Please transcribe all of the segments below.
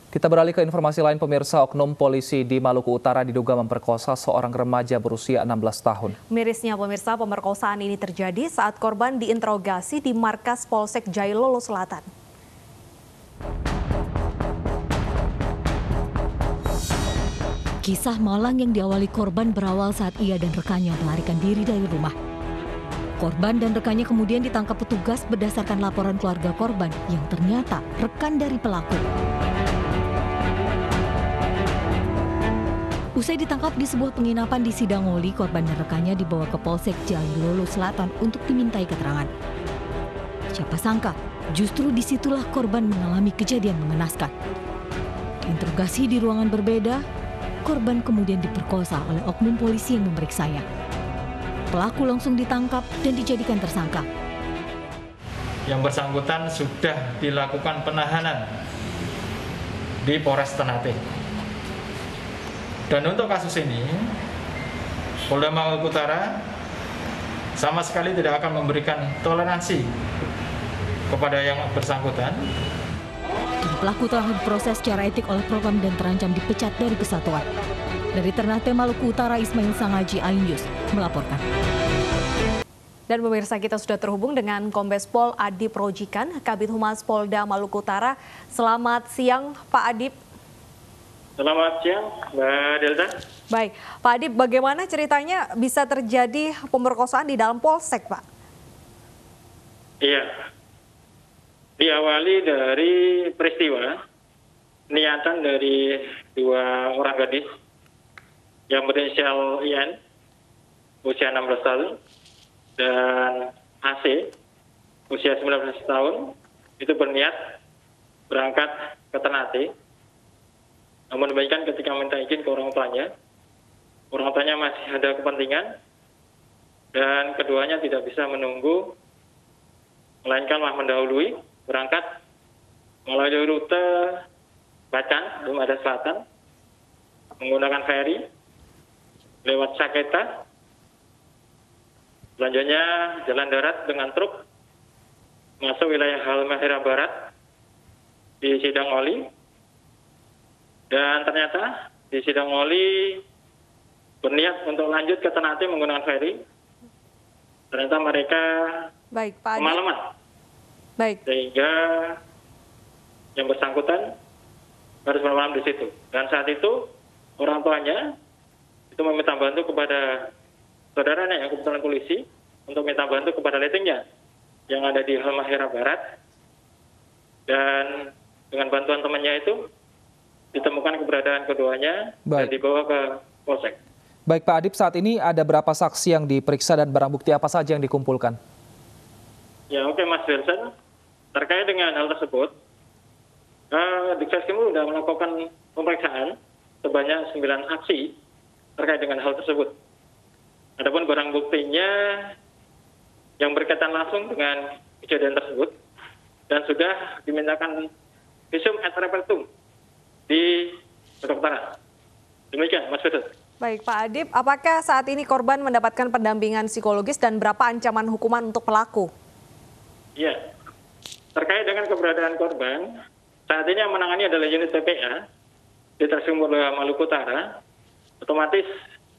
Kita beralih ke informasi lain, pemirsa. Oknum polisi di Maluku Utara diduga memperkosa seorang remaja berusia 16 tahun. Mirisnya pemirsa, pemerkosaan ini terjadi saat korban diinterogasi di markas Polsek Jailolo Selatan. Kisah malang yang diawali korban berawal saat ia dan rekannya melarikan diri dari rumah. Korban dan rekannya kemudian ditangkap petugas berdasarkan laporan keluarga korban yang ternyata rekan dari pelaku. Usai ditangkap di sebuah penginapan di Sidangoli, korban dan rekannya dibawa ke Polsek Jailolo Selatan untuk dimintai keterangan. Siapa sangka, justru disitulah korban mengalami kejadian mengenaskan. Diinterogasi di ruangan berbeda, korban kemudian diperkosa oleh oknum polisi yang memeriksanya. Pelaku langsung ditangkap dan dijadikan tersangka. Yang bersangkutan sudah dilakukan penahanan di Polres Ternate. Dan untuk kasus ini, Polda Maluku Utara sama sekali tidak akan memberikan toleransi kepada yang bersangkutan. Pelaku telah diproses secara etik oleh Propam dan terancam dipecat dari kesatuan. Dari Ternate, Maluku Utara, Ismail Sangaji, iNews melaporkan. Dan pemirsa, kita sudah terhubung dengan Kombes Pol Adip Rojikan, Kabid Humas Polda Maluku Utara. Selamat siang, Pak Adip. Selamat siang, Mbak Delta. Baik, Pak Adip, bagaimana ceritanya bisa terjadi pemerkosaan di dalam polsek, Pak? Iya, diawali dari peristiwa niatan dari dua orang gadis yang berinisial IN, usia 16 tahun, dan AC, usia 19 tahun, itu berniat berangkat ke Ternate. Namun demikian ketika minta izin ke orang tuanya masih ada kepentingan dan keduanya tidak bisa menunggu, melainkan malah mendahului berangkat melalui rute Bacan, Lumada Selatan, menggunakan ferry lewat Saketa, selanjutnya jalan darat dengan truk masuk wilayah Halmahera Barat di Sidangoli. Dan ternyata di Sidangoli berniat untuk lanjut ke Ternate menggunakan ferry. Ternyata mereka kemalaman. Baik. Sehingga yang bersangkutan harus bermalam di situ. Dan saat itu orang tuanya itu meminta bantu kepada saudaranya yang kebetulan polisi untuk minta bantu kepada letingnya yang ada di Halmahera Barat. Dan dengan bantuan temannya itu ditemukan keberadaan keduanya dan dibawa ke Polsek. Baik Pak Adip, saat ini ada berapa saksi yang diperiksa dan barang bukti apa saja yang dikumpulkan? Ya oke Mas Wilson, terkait dengan hal tersebut, Ditreskrim sudah melakukan pemeriksaan sebanyak 9 aksi terkait dengan hal tersebut. Adapun barang buktinya yang berkaitan langsung dengan kejadian tersebut dan sudah dimintakan visum et repertum di kedokteran. Demikian, Mas Wilson. Baik, Pak Adip, apakah saat ini korban mendapatkan pendampingan psikologis dan berapa ancaman hukuman untuk pelaku? Iya, terkait dengan keberadaan korban, saat ini yang menangani adalah unit PPA di Ditreskrim Polda Maluku Utara. Otomatis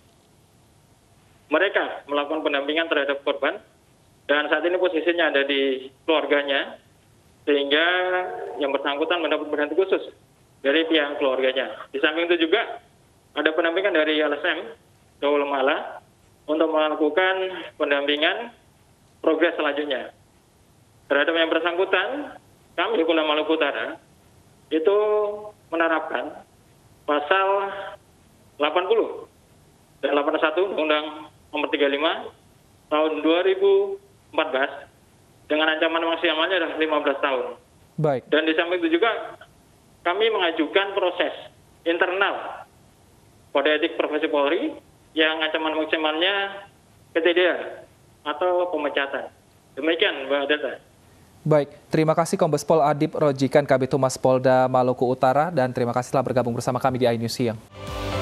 mereka melakukan pendampingan terhadap korban dan saat ini posisinya ada di keluarganya, sehingga yang bersangkutan mendapat perhatian khusus dari pihak keluarganya. Di samping itu juga ada pendampingan dari LSM Daul Mala untuk melakukan pendampingan progres selanjutnya. Terhadap yang bersangkutan, kami di Polda Maluku Utara itu menerapkan pasal 80 dan 81 Undang Nomor 35 tahun 2014 dengan ancaman maksimalnya adalah 15 tahun. Baik. Dan di samping itu juga kami mengajukan proses internal Kode Etik Profesi Polri yang ancaman maksimalnya PTDA atau pemecatan. Demikian, Mbak Delta. Baik, terima kasih Kombes Pol Adip Rojikan, Kabid Humas Polda Maluku Utara, dan terima kasih telah bergabung bersama kami di iNews Siang.